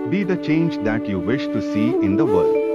Be the change that you wish to see in the world.